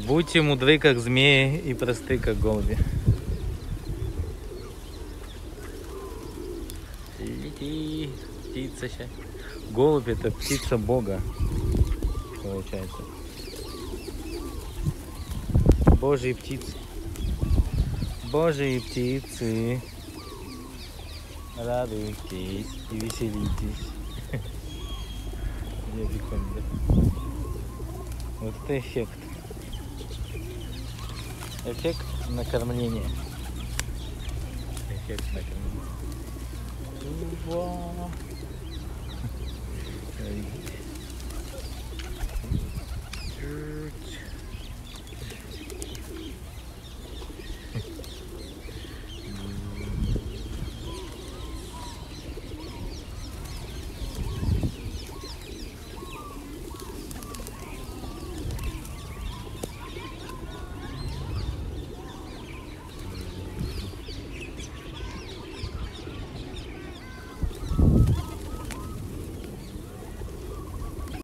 Будьте мудры, как змеи, и просты, как голуби. Лети, птица сейчас. Голубь — это птица Бога, получается. Божьи птицы. Божьи птицы. Радуйтесь и веселитесь. Вот это эффект. Эффект накормления. Эффект накормления. Wow.